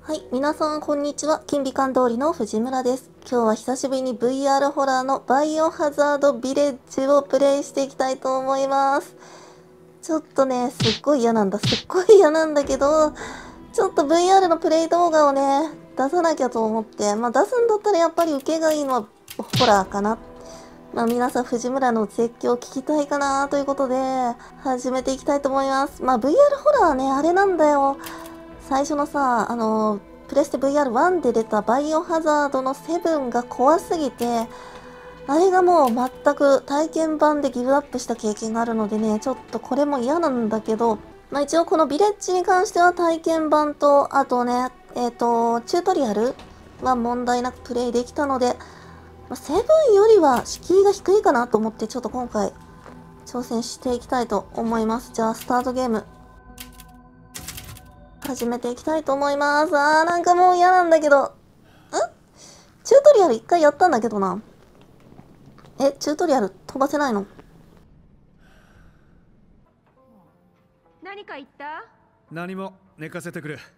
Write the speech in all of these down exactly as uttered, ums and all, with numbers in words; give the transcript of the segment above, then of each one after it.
はい、皆さんこんにちは。金美館通りの藤村です。今日は久しぶりに ブイアール ホラーのバイオハザードビレッジをプレイしていきたいと思います。ちょっとね、すっごい嫌なんだ。すっごい嫌なんだけど、ちょっと ブイアール のプレイ動画をね、出さなきゃと思って、まあ出すんだったらやっぱり受けがいいのはホラーかな。まあ皆さん藤村の絶叫聞きたいかなということで、始めていきたいと思います。まあ ブイアール ホラーはね、あれなんだよ。最初のさ、あの、プレステ ブイアールワン で出たバイオハザードのセブンが怖すぎて、あれがもう全く体験版でギブアップした経験があるのでね、ちょっとこれも嫌なんだけど、まあ一応このビレッジに関しては体験版と、あとね、えっと、チュートリアルは問題なくプレイできたので、まあ、セブンよりは敷居が低いかなと思って、ちょっと今回挑戦していきたいと思います。じゃあ、スタートゲーム。始めていきたいと思います。あー、なんかもう嫌なんだけど。んチュートリアル一回やったんだけどな。え、チュートリアル飛ばせないの？ 何か言った？ 何も。寝かせてくれ。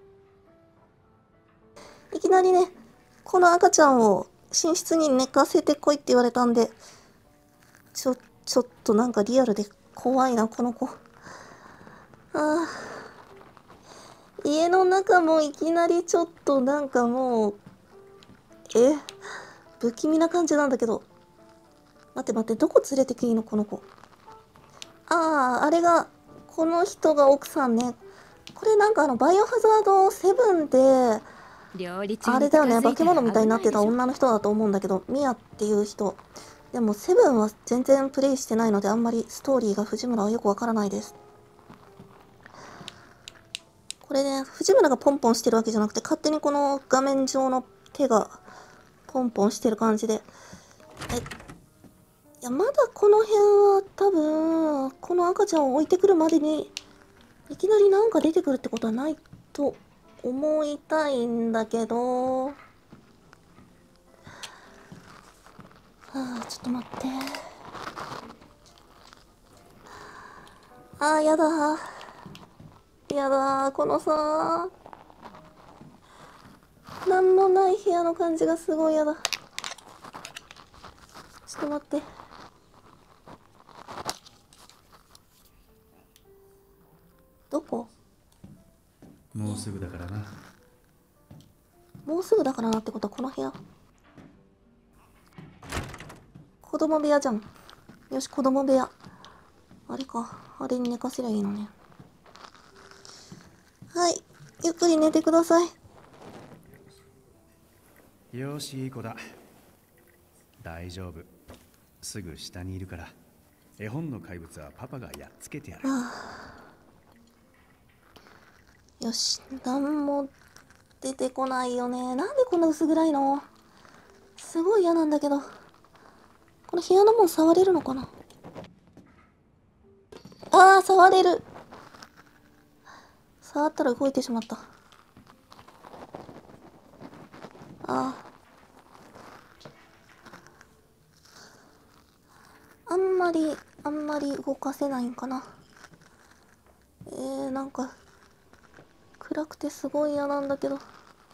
いきなりね、この赤ちゃんを寝室に寝かせてこいって言われたんで、ちょ、ちょっとなんかリアルで怖いな、この子。ああ。家の中もいきなりちょっとなんかもう、え、不気味な感じなんだけど。待って待って、どこ連れてきいいのこの子。ああ、あれが、この人が奥さんね。これなんかあの、バイオハザードセブンで、あれだよね、化け物みたいになってた女の人だと思うんだけど、ミアっていう人。でも、セブンは全然プレイしてないので、あんまりストーリーが藤村はよくわからないです。これね、藤村がポンポンしてるわけじゃなくて、勝手にこの画面上の手がポンポンしてる感じで。え、いや、まだこの辺は多分、この赤ちゃんを置いてくるまでに、いきなりなんか出てくるってことはないと思いたいんだけど、はあ、ちょっと待って。あー、やだー。やだー、このさー、なんもない部屋の感じがすごいやだ。ちょっと待って。どこ？ もうすぐだからな。 もうすぐだからなってことはこの部屋。子供部屋じゃん。よし、子供部屋。あれか。あれに寝かせりゃいいのね。はい。ゆっくり寝てください。 よし、いい子だ。大丈夫。すぐ下にいるから。絵本の怪物はパパがやっつけてやる。 はあ、よし。なんも出てこないよね。なんでこんな薄暗いの？すごい嫌なんだけど。この部屋のもん触れるのかな？ああ、触れる。触ったら動いてしまった。ああ。あんまり、あんまり動かせないんかな。えー、なんか、暗くてすごい嫌なんだけど。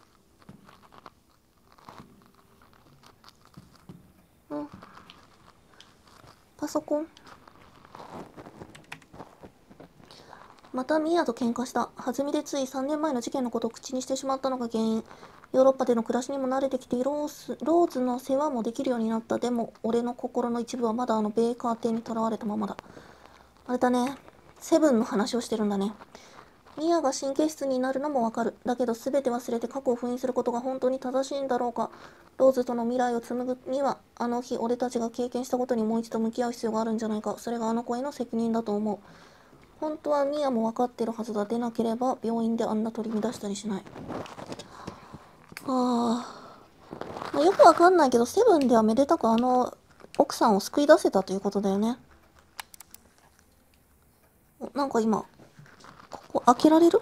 うん。パソコン。またミアと喧嘩した。弾みでついさんねんまえの事件のことを口にしてしまったのが原因。ヨーロッパでの暮らしにも慣れてきて、ロース、ローズの世話もできるようになった。でも、俺の心の一部はまだあのベーカー邸にとらわれたままだ。あれだね。セブンの話をしてるんだね。ミアが神経質になるのもわかる。だけど全て忘れて過去を封印することが本当に正しいんだろうか。ローズとの未来を紡ぐには、あの日俺たちが経験したことにもう一度向き合う必要があるんじゃないか。それがあの子への責任だと思う。本当はミアも分かってるはずだ。でなければ病院であんな取り乱したりしない。あー、まあ、よくわかんないけど、セブンではめでたくあの奥さんを救い出せたということだよね。なんか今、ここ開けられる？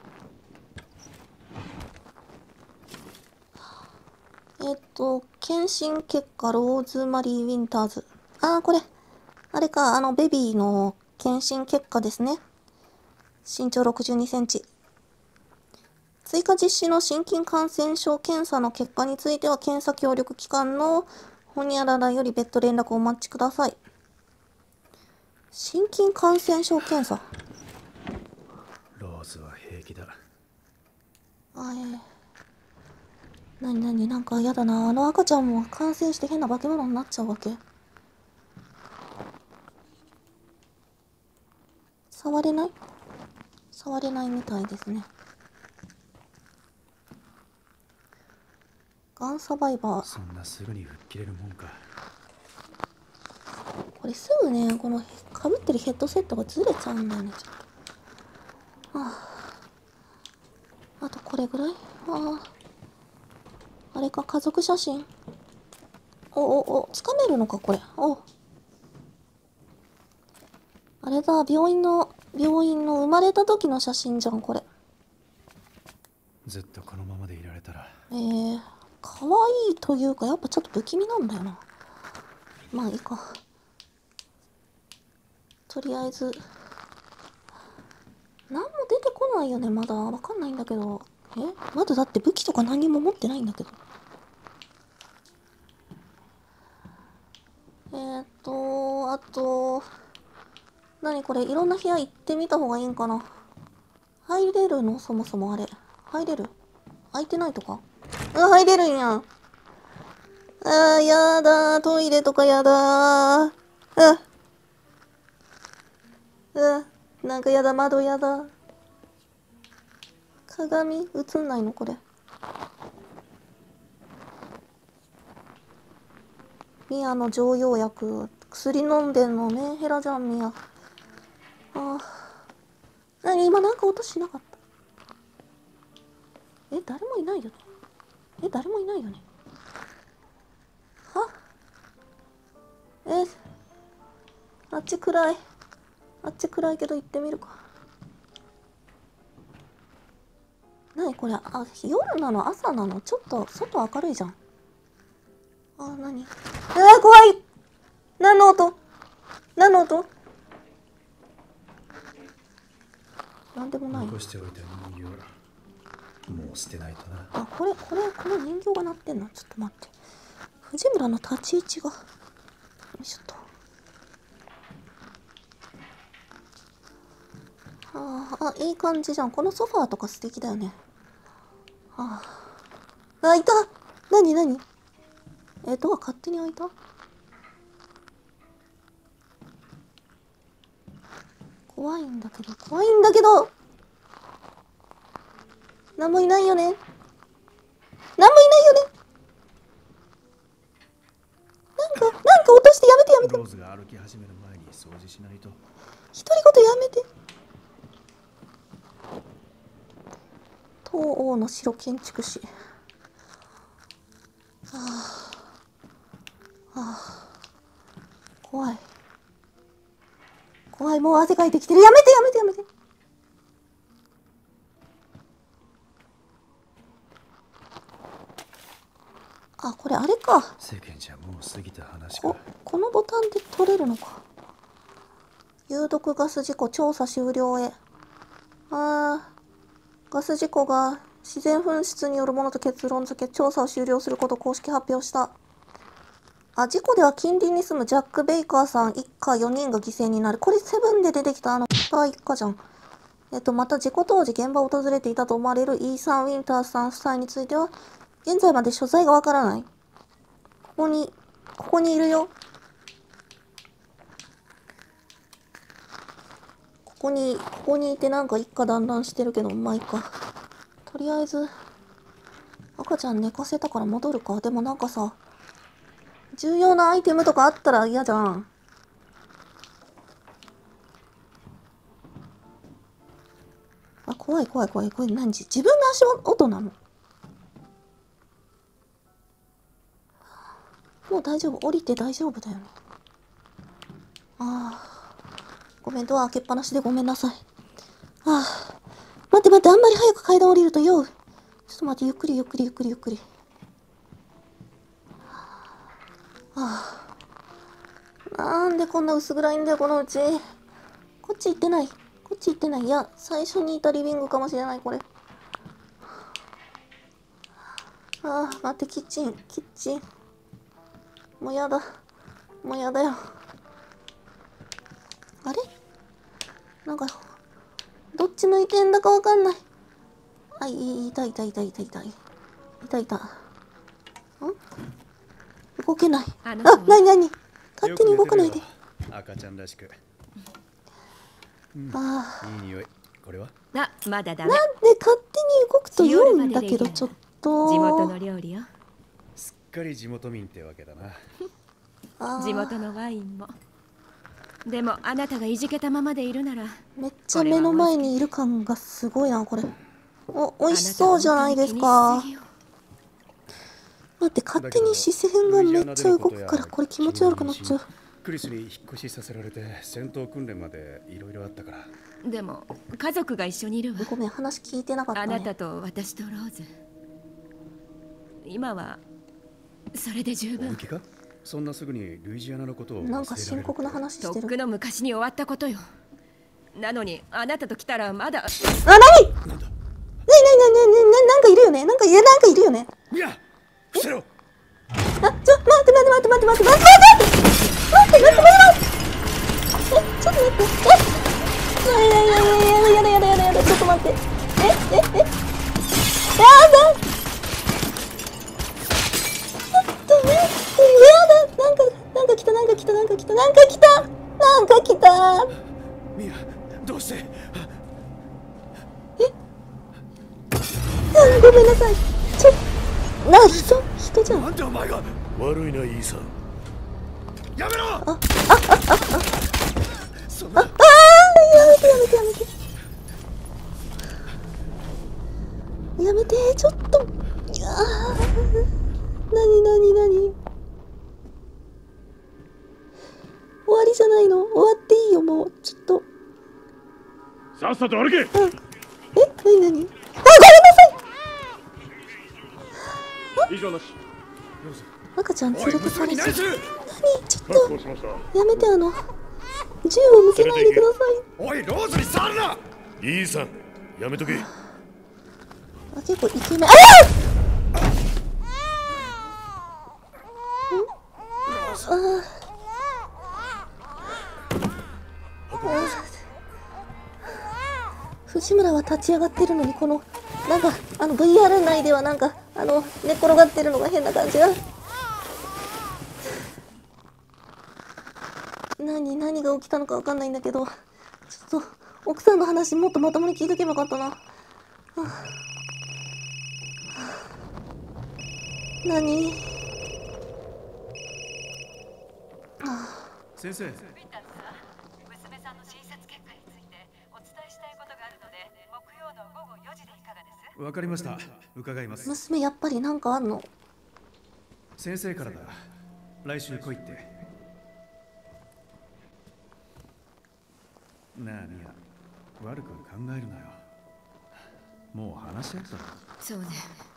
えっと、検診結果、ローズマリー・ウィンターズ。あー、これ。あれか、あの、ベビーの検診結果ですね。身長ろくじゅうにセンチ。 追加実施の新規感染症検査の結果については、検査協力機関のホニャララより別途連絡をお待ちください。新規感染症検査。 ローズは平気だ。 あ、えー、なになに、なんかやだな。あの赤ちゃんも感染して変な化け物になっちゃうわけ。触れない？触れないみたいですね。ガンサバイバー。 そんなすぐに吹っ切れるもんか。 これすぐね、このかぶってるヘッドセットがずれちゃうんだよね、ちょっと。ああ。あとこれぐらい？ああ。あれか、家族写真。おおお、つかめるのか、これ。お。あれだ、病院の、病院の生まれた時の写真じゃん、これ。 ずっとこのままでいられたら。 えー、可愛いというか、やっぱちょっと不気味なんだよな。まあいいか。とりあえず、何も出てこないよね、まだ。わかんないんだけど。えまだだって武器とか何も持ってないんだけど。えーっと、あと、何これ、いろんな部屋行ってみた方がいいんかな。入れるのそもそもあれ。入れる？空いてないとか？あ、入れるんや。あー、やだー。トイレとかやだー。あ、あ、なんかやだ、窓やだ。鏡映んないのこれ。ミアの常用薬。薬飲んでんのメンヘラじゃん、ミア。ああ。なに、今なんか音しなかった？え、誰もいないよね。え、誰もいないよね。は？え、あっち暗い。あっち暗いけど行ってみるか。なにこれ、あ、夜なの朝なの？ちょっと外明るいじゃん。あ、なに？えー、怖い！何の音？何の音？なんでもない。 残しておいた人形、もう捨てないとな。 あ、これ、これ、この人形が鳴ってんの？ちょっと待って。藤村の立ち位置が。よいしょっと。ああ、いい感じじゃん。このソファーとか素敵だよね。ああ。あ、いた！なになに？え、ドア勝手に開いた？怖いんだけど、怖いんだけど！なんもいないよね。なんもいないよね。なんか、なんか落としてやめてやめて。 ローズが歩き始める前に掃除しないと。 独り言やめて。東欧の城建築士。はあ、はあ、怖い。怖い、もう汗かいてきてる。やめてやめてやめて。あ、これあれか。 世間じゃもう過ぎた話か。 こ、このボタンで取れるのか。有毒ガス事故調査終了へ。あー、ガス事故が自然噴出によるものと結論付け、調査を終了することを公式発表した。あ、事故では近隣に住むジャック・ベイカーさん一家よにんが犠牲になる。これセブンで出てきたあのスター一家じゃん。えっと、また事故当時現場を訪れていたと思われるイーサン・ウィンターさん夫妻については、現在まで所在がわからない。ここに、ここにいるよ。ここに、ここにいてなんか一家団らんしてるけど、まあいいか。とりあえず、赤ちゃん寝かせたから戻るか。でもなんかさ、重要なアイテムとかあったら嫌じゃん。あ、怖い怖い怖い。これ何？自分の足音なの？もう大丈夫。降りて大丈夫だよね。ああ。ごめん、ドア開けっぱなしでごめんなさい。ああ。待って待って、あんまり早く階段降りると酔う。ちょっと待って、ゆっくりゆっくりゆっくりゆっくり。ああ。なんでこんな薄暗いんだよ、このうち。こっち行ってない。こっち行ってない。いや、最初にいたリビングかもしれない、これ。 ああ、待って、キッチン、キッチン。もうやだ。もうやだよ。あれなんか、どっち向いてんだかわかんない。あ、い、いたいたいたいたいたい。いたいた。ん動けない。あ、なになに勝手に動かないで。 赤ちゃんらしく。 うん、ああ、いい匂い。これはあ、まだダメ。 なんで勝手に動くと酔うんだけど、ちょっと。 地元の料理よ。 すっかり地元民ってわけだな。 地元のワインも。でもあなたがいじけたままでいるなら、 めっちゃ目の前にいる感がすごいな、これ。お、美味しそうじゃないですか。待って、勝手に視線がめっちゃ動くから、これ気持ち悪くなっちゃう。 クリスに引っ越しさせられて戦闘訓練までいろいろあったから。 でも家族が一緒にいるわ。 ごめん、話聞いてなかったね。 あなたと私とローズ。今はそれで十分。 本気か？そんなすぐにルイジアナのことを。 なんか深刻な話してる。 とっくの昔に終わったことよ。なのにあなたと来たらまだ。あ、 なに？なんだ？なになになになになんかいるよね。なんかいやなんかいるよね。 いや、伏せろ。 あ、ちょ、待って待って待って待って待って待って待って待って待って待って待ってえ、ちょっと待って。え、いやいやいやいややだやだやだやだちょっと待って。え、え、え、やだ。ちょっと待って。やだ。なんかなんか来たなんか来たなんか来たなんか来たなんか来た。 ミア、どうして？ え、ごめんなさい。ちょな人人じゃん。 なんでお前が。 悪いな、イーサン。 やめろ。あ、 あ、あ、あ、あ、そんな。あ、あ、やめてやめてやめて。やめて、ちょっと。いやー、なになになに。終わりじゃないの？終わっていいよ、もう。ちょっと。 さっさと歩け。うん、え、 なになに。あ、ごめんなさい。 以上なし。 赤ちゃん連れてかれちゃう。何？ちょっとやめて、あの銃を向けないでください。おい、ローズに触るな。 イーサン、やめとけ。 あ、結構イケメン。ああ！藤村は立ち上がってるのに、このなんかあの ブイアール 内ではなんかあの寝転がってるのが変な感じが。何何が起きたのかわかんないんだけど、ちょっと奥さんの話もっとまともに聞いとけばよかったな。はあ、何？ 先生。 娘さんの診察結果についてお伝えしたいことがあるので、木曜の午後よじでいかがです？ わかりました。伺います。 娘やっぱりなんかあんの？ 先生からだ。来週来いって。なあ、ミア、悪く考えるなよ。もう話し合ったの？ そうね。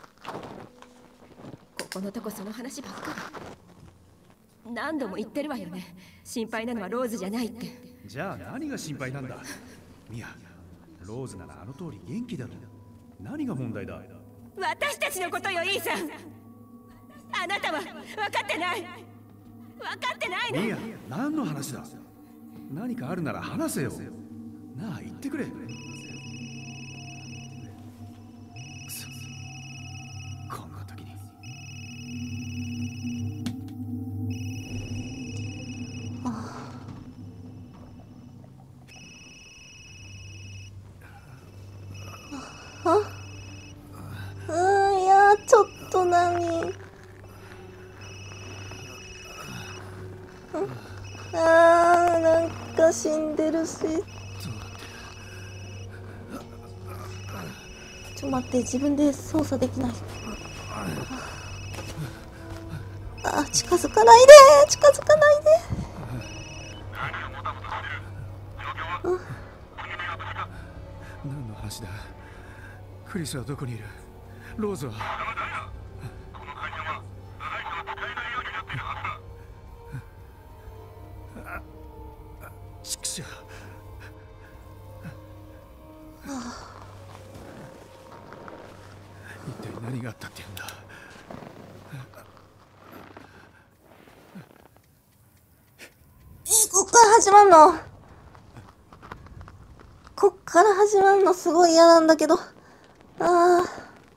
ここのとこその話ばっかり。何度も言ってるわよね。心配なのはローズじゃないって。 じゃあ何が心配なんだ？ミア、ローズならあの通り元気だろ。何が問題だ？ 私たちのことよ、イーサン。あなたは分かってない。分かってないの。 ミア、何の話だ？何かあるなら話せよ。なあ、言ってくれ。くそ、こんな時に。 あ、うん、いや、ちょっと何。あー、なんか死んでるし。ちょっと待って、自分で操作できない。あ、近づかないで、近づかないで。 何の話だ？クリスはどこにいる？ローズは？ちくしょう。一体何があったって言うんだ？ え、こっから始まんの？こっから始まんのすごい嫌なんだけど。ああ。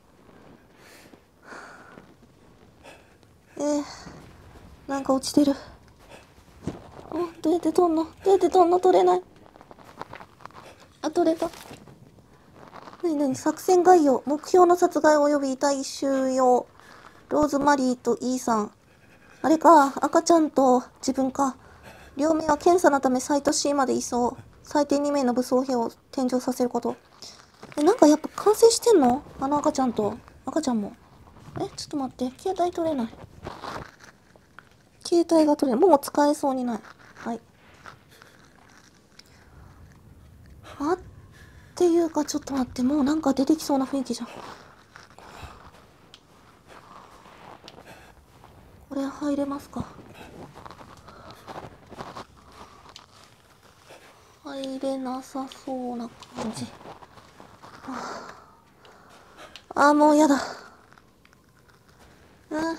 えー、なんか落ちてる。お、どうやって取んの？どうやって取んの？取れない。あ、取れた。なになに？作戦概要。目標の殺害及び遺体収容。ローズマリーとイーさん。あれか、赤ちゃんと自分か。両名は検査のためサイト C まで移送。最低に名の武装兵を転乗させること。え、なんかやっぱ完成してんの？あの赤ちゃんと。赤ちゃんも。え、ちょっと待って。携帯取れない。携帯が取れない。もう使えそうにない。はい。あっていうか、ちょっと待って。もうなんか出てきそうな雰囲気じゃん。これ入れますか？入れなさそうな感じ。ああ、もうやだ。ああ。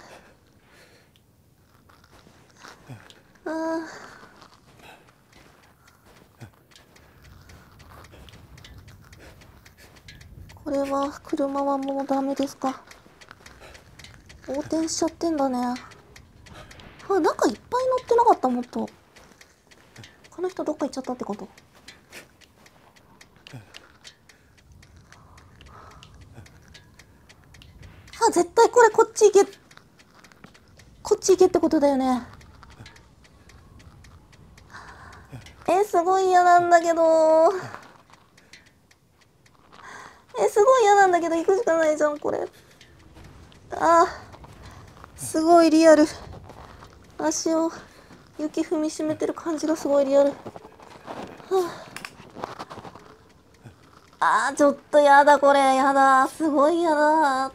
ああ。これは、車はもうダメですか？横転しちゃってんだね。あ、なんかいっぱい乗ってなかった？もっと。この人どっか行っちゃったってこと？あ、絶対これこっち行け。こっち行けってことだよね。え、すごい嫌なんだけど。え、すごい嫌なんだけど行くしかないじゃん、これ。あー、すごいリアル。足を雪踏みしめてる感じがすごいリアル。はあ、あー、ちょっとやだ、これ。やだ。すごいやだ。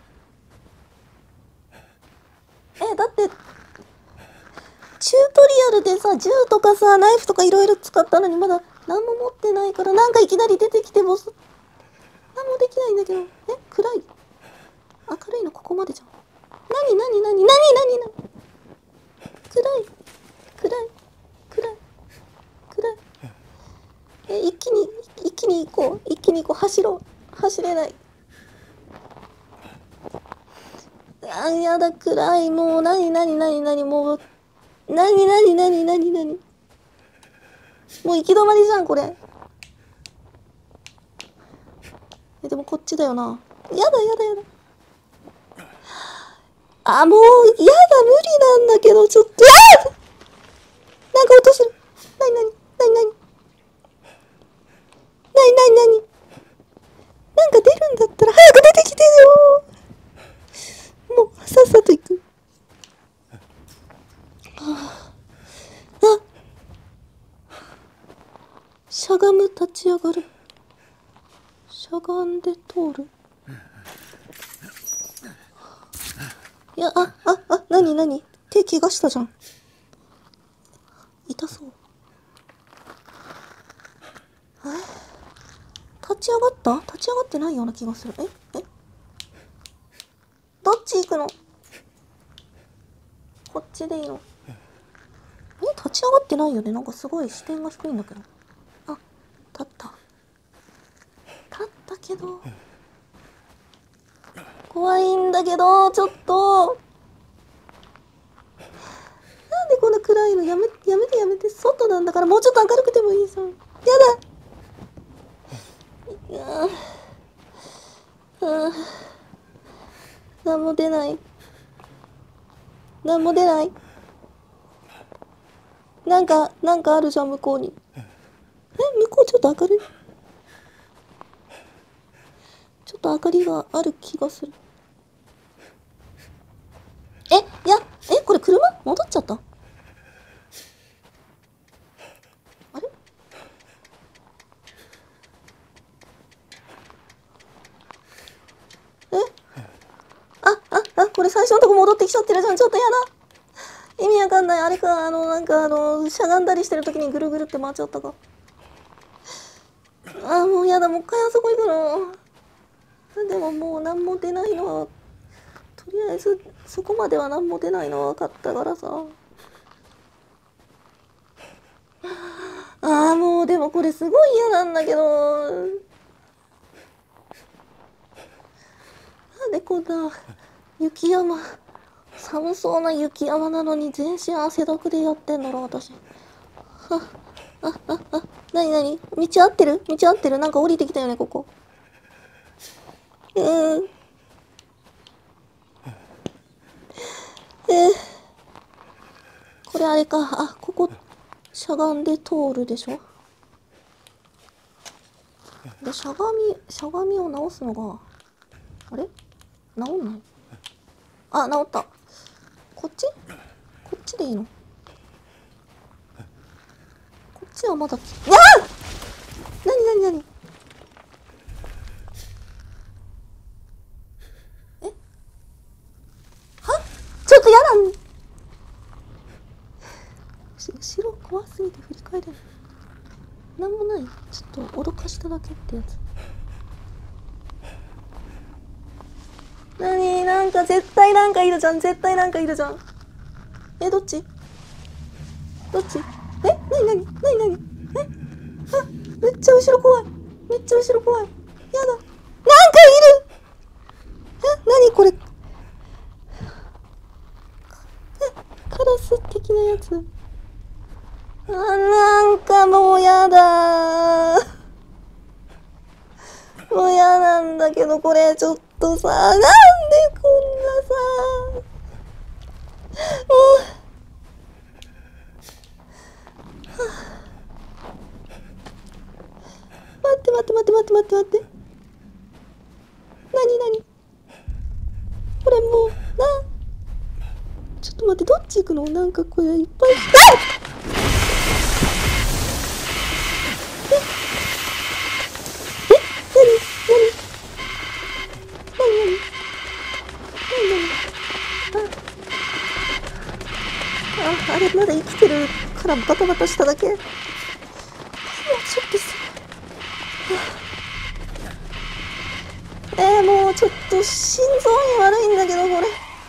え、だって、チュートリアルでさ、銃とかさ、ナイフとかいろいろ使ったのにまだ何も持ってないから、なんかいきなり出てきても、何もできないんだけど。え、暗い。明るいのここまでじゃん。なになになになになになに暗い。暗い。暗い。暗い。え、一気に、一気に行こう。一気に行こう。走ろう。走れない。あ、やだ、暗い。もう、なになになになにもう、なになになになになにもう行き止まりじゃん、これ。え、でもこっちだよな。やだやだやだ。あ、もう、やだ、無理なんだけど、ちょっと、あーなんか音する。なになになになになになになになんか出るんだったら早く出てきてよ。もう、さっさと行く。ああ。しゃがむ、立ち上がる。しゃがんで通る。いや、あ、あ、あ、なになに手怪我したじゃん。痛そう。え、立ち上がった？立ち上がってないような気がする。ええどっち行くの？こっちでいいの？え、立ち上がってないよね。なんかすごい視点が低いんだけど。あ、立った。立ったけど。怖いんだけど、ちょっと。なんでこんな暗いの？やめ、やめてやめて。外なんだからもうちょっと明るくてもいいじゃん。やだ。いやー。なんも出ない。なんも出ない。なんか、なんかあるじゃん、向こうに。え、向こうちょっと明るい？ちょっと明かりがある気がする。え、いや、え、これ車？戻っちゃった？あれ？え？あ、あ、あ、これ最初のとこ戻ってきちゃってるじゃん。ちょっとやだ。意味わかんない。あれか、あの、なんかあの、しゃがんだりしてる時にぐるぐるって回っちゃったか。あ、もうやだ。もう一回あそこ行くの。でももう何も出ないのは、 とりあえずそこまでは何も出ないのは分かったからさ。ああ、もうでもこれすごい嫌なんだけど、なんでこんな雪山、寒そうな雪山なのに全身汗だくでやってんだろう私。ああああ、なになに、道合ってる道合ってる、なんか降りてきたよねここ。うーん、えー、これあれか、あ、ここしゃがんで通るでしょ。で、しゃがみしゃがみを直すのがあれ直んない。あ、直った。こっちこっちでいいの。こっちはまだき、わあ、なになになに、え、は、ちょっとやだん。後ろ怖すぎて振り返れない。なんもない。ちょっと脅かしただけってやつ。なに、なんか絶対なんかいるじゃん、絶対なんかいるじゃん。え、どっちどっち、え、なになになになに、え、あ、めっちゃ後ろ怖い、めっちゃ後ろ怖い、やだ、なんかいる。え、なにこれ、え、カラス的なやつ。あ、なんかもうやだー。もうやなんだけど、これちょっとさ、なんでこんなさ、もう、待って待って待って待って待って待って。なになにこれもう、な、ちょっと待って、どっち行くの、なんかこれいっぱい、あっ、あれまだ生きてるからバタバタしただけ。もうちょっとさ、えー、もうちょっと心臓に悪いんだけどこれ。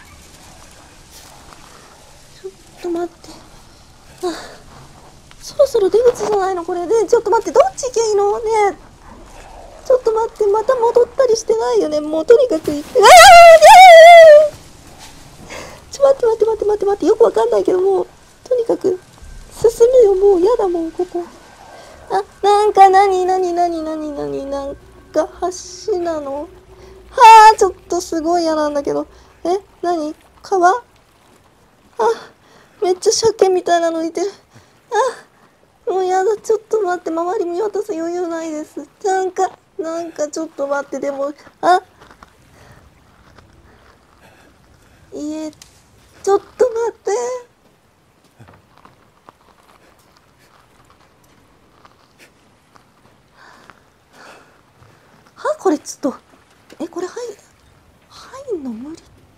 ちょっと待って、あ、そろそろ出口じゃないのこれで。ちょっと待って、どっち行けばいいのね。ちょっと待って、また戻ったりしてないよね。もうとにかく行って、ああ、ちょ待って待って待って待って待って、よくわかんないけど、もうとにかく進むよ。もうやだもんここ。あ、なんかなになになになになに、なんか橋なの。はあ、ちょっとすごい嫌なんだけど。え、なに、川、あ、めっちゃ鮭みたいなのいてる。あ、もうやだ、ちょっと待って、周り見渡す余裕ないです。なんかなんかちょっと待って、でも、あ、家、ちょっと待って。は、これちょっと、え、これ入る、入んの無理。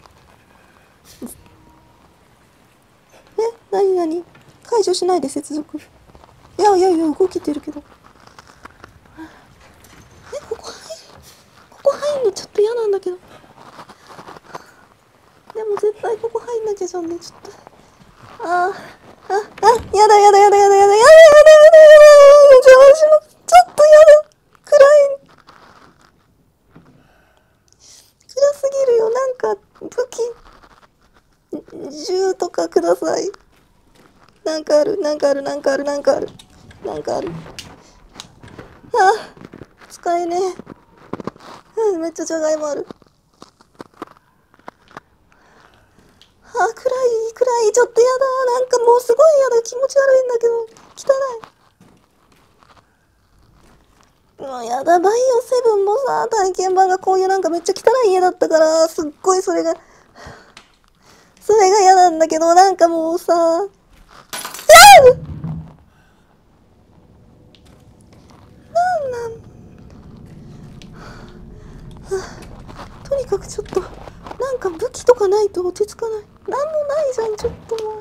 え、なになに、解除しないで接続。いやいやいや、動けてるけど。え、ここ入る、ここ入んのちょっと嫌なんだけど。でも絶対ここ入んなきゃじゃんね、ちょっと。あー、あ、あ、やだやだやだやだやだやだやだやだやだやだ、邪魔します。ちょっとやだ。暗い。暗すぎるよ。なんか武器、銃とかください。なんかある、なんかある、なんかある、なんかある、なんかある。あ、使えねえ。うん、めっちゃじゃがいもある。あ、暗い暗い、ちょっとやだ。なんかもうすごいやだ。気持ち悪いんだけど、汚い。もうやだ。バイオセブンもさ、体験版がこういうなんかめっちゃ汚い家だったから、すっごいそれがそれが嫌なんだけど、なんかもうさ、あー、なんなん、はあ、とにかくちょっとなんか武器とかないと落ち着かない。なんもないじゃん、ちょっともう。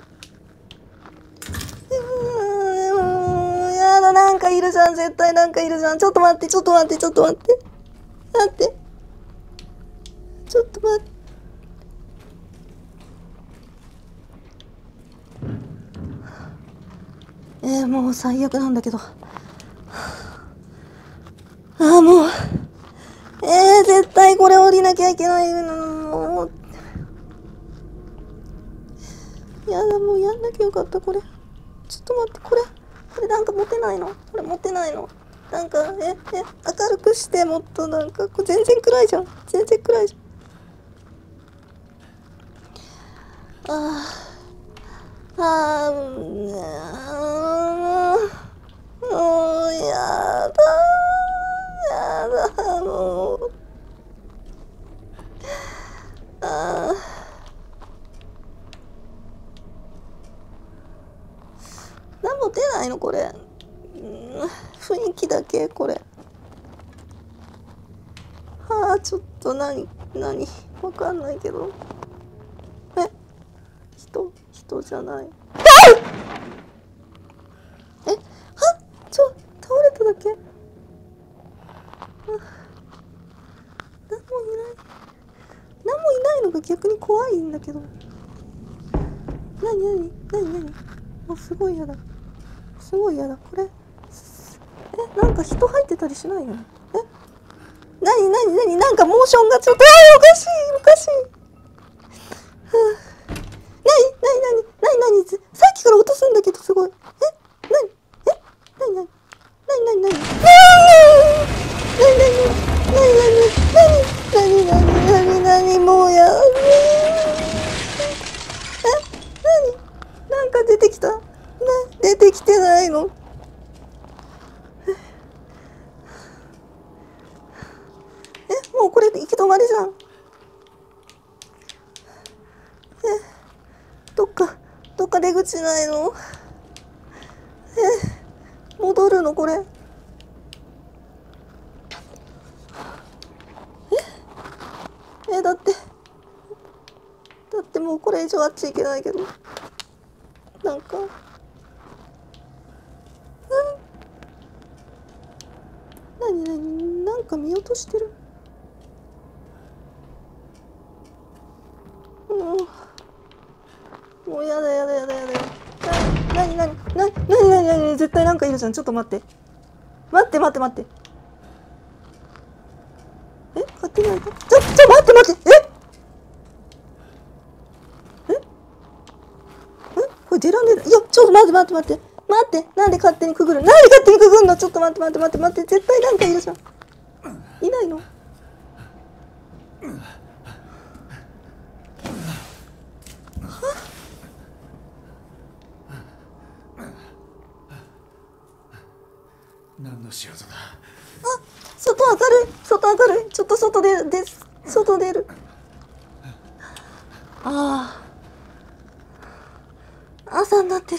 うーん、やだ、なんかいるじゃん、絶対なんかいるじゃん。ちょっと待って、ちょっと待って、ちょっと待って。待って。ちょっと待って。 ー、もう最悪なんだけど。ああ、もう。えー、絶対これ降りなきゃいけないの。やだ、もうやんなきゃよかった、これ。ちょっと待って、これ。これなんか持てないの？これ持てないの？なんか、え、え、明るくして、もっとなんか、これ全然暗いじゃん。全然暗いじゃん。ああ。ああ、うん、もう、やだ。やだ、もう。ああ。何も出ないのこれ。うん、雰囲気だけこれ。はあ、ちょっと何何わかんないけど。え、人人じゃない。え、はちょ倒れただけ。あ、何もいない。何もいないのが逆に怖いんだけど。何何何何。あ、すごい嫌だ。すごい嫌だ。これ。え、なんか人入ってたりしないよね。え、なになになに、なんかモーションがちょっと、あー、おかしい、おかしい。はあ、なになになになになに、さっきから落とすんだけど、すごい。え、なにえ、なになになになになになになになになになになになになになに、もうやだ。え、なになんか出てきたな、出てきてないの。え、もうこれ行き止まりじゃん。え、どっかどっか出口ないの。え、戻るのこれ。え、え、だってだってもうこれ以上あっち行けないけど、なんか、なになに、なんか見落としてる。もう、もうやだやだやだやだやだ。なになになになになになに、絶対なんかいるじゃん。ちょっと待って。待って待って待って。え、勝手に開いた。ちょ、ちょ、待って待って。えええ、これ出らんねえ。いや、ちょっと待って待って待って。待って。なんで勝手にくぐる。なんで勝手にくぐるの。ちょっと待って待って待って待って。絶対なんかいるじゃん。いないの。 何の仕業だ。 あ、外明るい。外明るい。ちょっと外出る。です。外出る。ああ。朝になってる。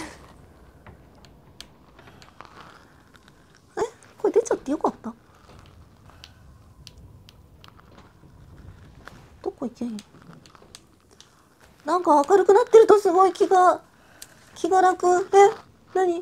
え、これ出ちゃってよかった？どこ行けんよ。なんか明るくなってるとすごい気が気が楽。え、何？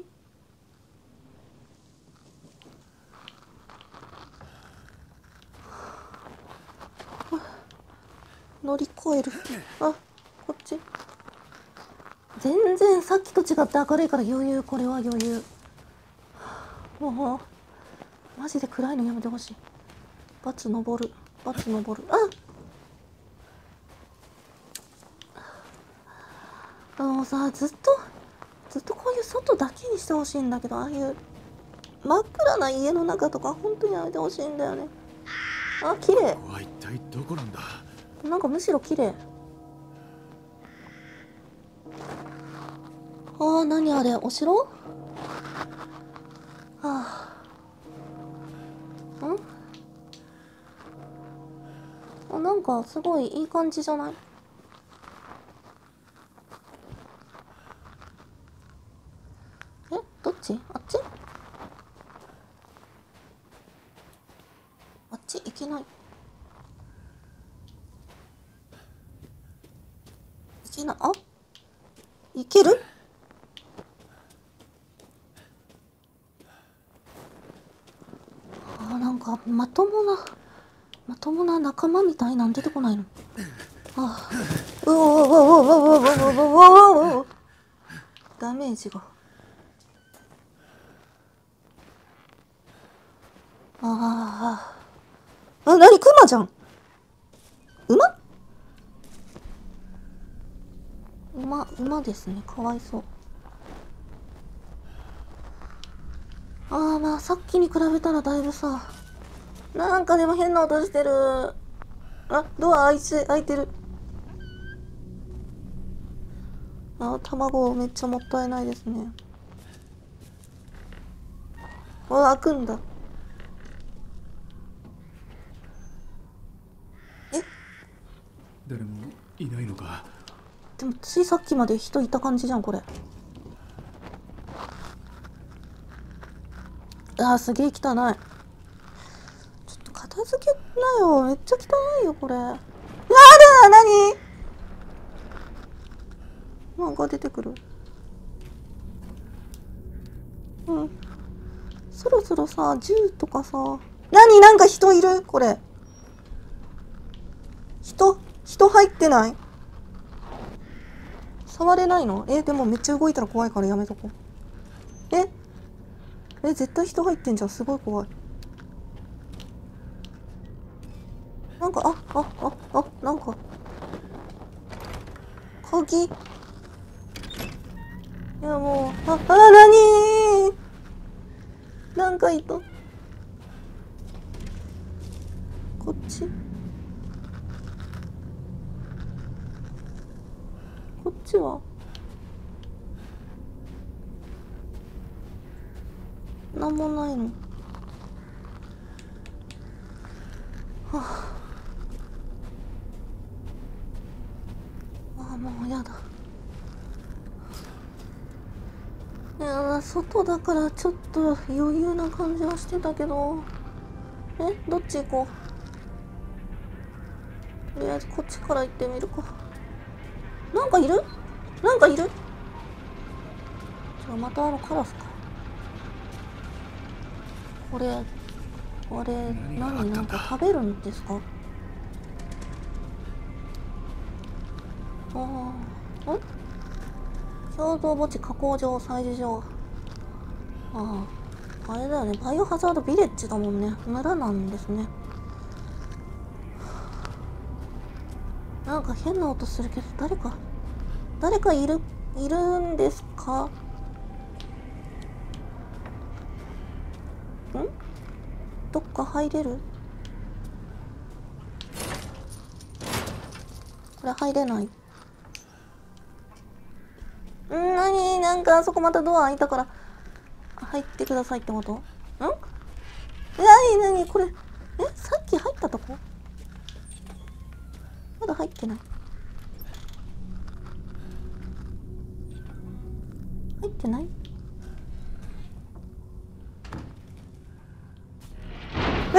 乗り越える。あ、こっち。全然さっきと違って明るいから余裕。これは余裕。もうマジで暗いのやめてほしい。バツ登る。バツ登る。あ、あのさ、ずっとずっとこういう外だけにしてほしいんだけど、ああいう真っ暗な家の中とか本当にやめてほしいんだよね。あ、綺麗。 ここは一体どこなんだ。 なんかむしろ綺麗。あー、何あれ、お城？はあ、ん？あ、なんかすごいいい感じじゃない？え、どっち？あっち？あっち行けない。行けない。あ、行ける？あ、なんかまともなまともな仲間みたいなん出てこないの。ああ、うおうおうおうおうおうおうおうおうおう、ダメージが。 ああ。あ、なに、クマじゃん。馬馬、馬ですね。かわいそう。ああ、まあ、さっきに比べたらだいぶさ。なんかでも変な音してる。あ、ドア開いて、開いてる。あ、卵めっちゃもったいないですね。あ、開くんだ。え、 誰もいないのか。 でもついさっきまで人いた感じじゃんこれ。あー、すげえ汚い。ちょっと片付けなよ。めっちゃ汚いよこれ。やだー、何なんか出てくる。うん、そろそろさ、銃とかさ。何、なんか人いるこれ。人人入ってない？触れないの？え、でもめっちゃ動いたら怖いからやめとこう。ええ、絶対人入ってんじゃん。すごい怖い。なんか、あ、あ、あ、あ、なんか。鍵。いやもう、あ、あ、なにーなんかいた。こっち。こっちはなんもないの。はあ、あ、もうやだ。いや、外だからちょっと余裕な感じはしてたけど。え、どっち行こう。とりあえずこっちから行ってみるか。なんかいる？なんかいる？じゃあまたあのカラスか。これ、これ、何、なんか食べるんですか？ああ、ん？共同墓地加工場、催事場。ああ、あれだよね。バイオハザードビレッジだもんね。村なんですね。なんか変な音するけど、誰か、誰かいる、いるんですか？ん？どっか入れる？これ入れない。ん？なに？なんかあそこまたドア開いたから入ってくださいってこと？ん？なになにこれ？え、さっき入ったとこ？まだ入ってない。入ってない？うわ、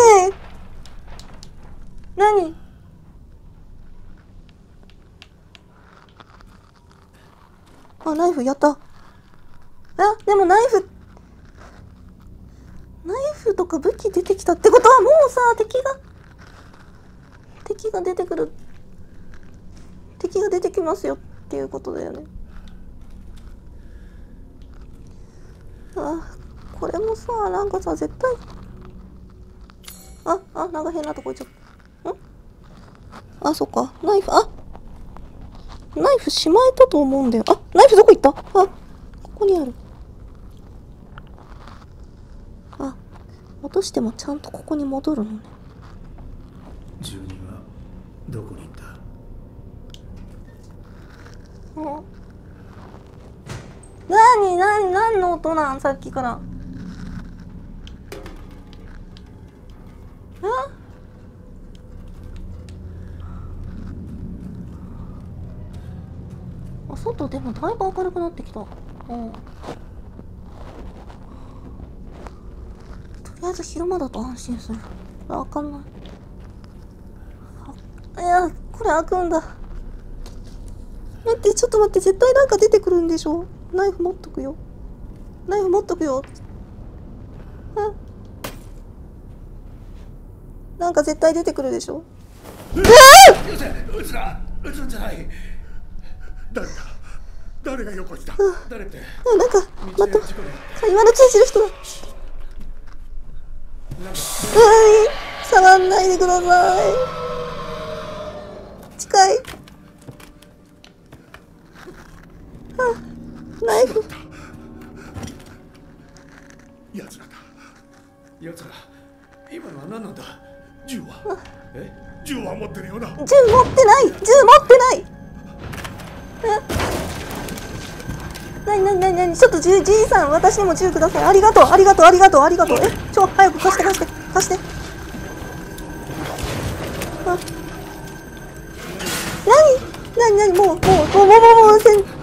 なに？なに？あ、ナイフやった。あ、でもナイフ、ナイフとか武器出てきたってことはもうさ、敵が、敵が出てくる。敵が出てきますよっていうことだよね。あ、これもさ、なんかさ、絶対。あ、あ、なんか変なとこ行っちゃった。ん？あ、そっか。ナイフ、あ、ナイフしまえたと思うんだよ。あ、ナイフどこ行った？あ、ここにある。あ、落としてもちゃんとここに戻るのね。 住人はどこにいた？ うん。なになに、何の音なん？さっきから。え？あ、外でもだいぶ明るくなってきた。うん。とりあえず昼間だと安心する。これ開かない。あ、いや、これ開くんだ。待って、ちょっと待って、絶対なんか出てくるんでしょ。ナイフ持っとくよ。ナイフ持っとくよ。あ、なんか絶対出てくるでしょ。 撃つな、撃つんじゃない。誰だ？誰が横にいた？誰って？ なんかまた会話の通じる人だ。 触んないでください。近い。あ、ナイフ。 やつらだ。やつら、今のは何なんだ。銃はえ銃は持ってるよな。 銃持ってない。銃持ってない。なになになになに、ちょっとじいじいさん、私にも銃ください。ありがとうありがとうありがとうありがとう。え、ちょ、早く貸して貸して貸して。あ、なになになに、もうもうもうもうもうもうせん、え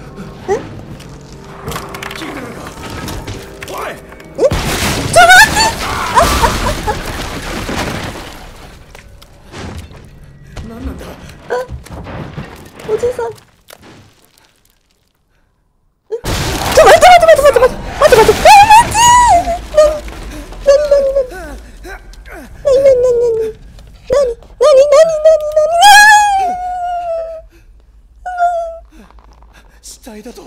聞いてるか。おい、 え、ちょっと待って。 何なんだ。 おじいさん、え、ちょ、待って待って待って待って待って待って待って待って、え、待って。なになになになになになになになになになになになに。 死体だと。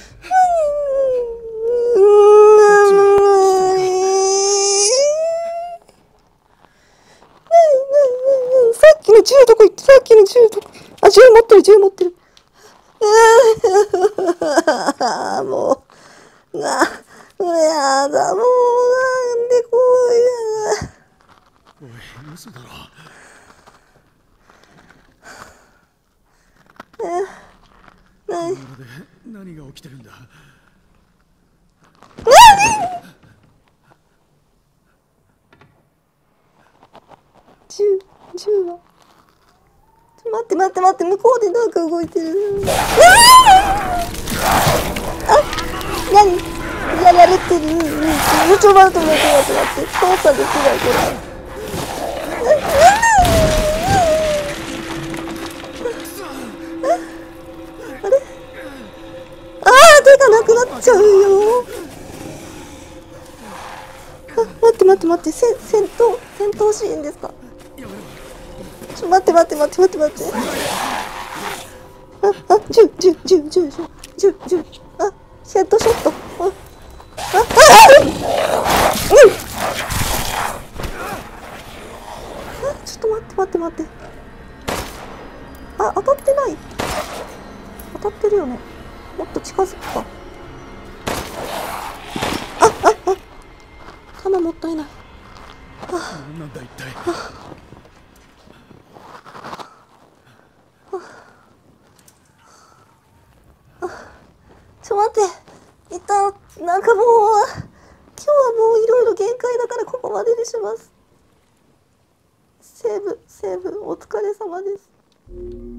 さっきの銃どこ行って、さっきの銃どこ、あ、銃持ってる銃持ってる。あーもう、な、もうやだ、もうなんでこういう。 おい、嘘だろ。この村で何が起きてるんだ。 銃、銃は。ちょ、待って待って待って、向こうでなんか動いてる。あ、なに、やられてる。うん、うん、ちょ、待って待って待って待って、操作できないこれ。あれ、あー、手がなくなっちゃうよ。あ、待って待って待って、せ戦闘戦闘シーンですか。ちょ、待って待って待って待って待って。あ、あ、銃銃銃銃銃銃銃、あ、ヘッドショット。あ、あ、あ、うん、あ、ちょっと待って待って待って。あ、当たってない。当たってるよね。もっと近づくか。あ、あ、あ、弾もったいない。 何なんだ一体。 ちょ、待って。いったん、なんかもう、今日はもういろいろ限界だからここまでにします。セーブ、セーブ、お疲れ様です。